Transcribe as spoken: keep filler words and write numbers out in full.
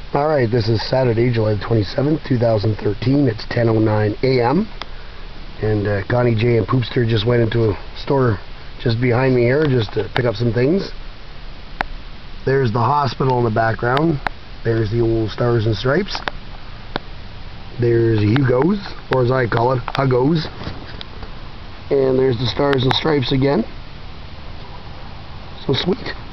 Alright, this is Saturday, July twenty-seventh, two thousand thirteen. It's ten oh nine a m And uh, Connie J and Poopster just went into a store just behind me here just to pick up some things. There's the hospital in the background. There's the old Stars and Stripes. There's Hugo's, or as I call it, Huggos. And there's the Stars and Stripes again. So sweet.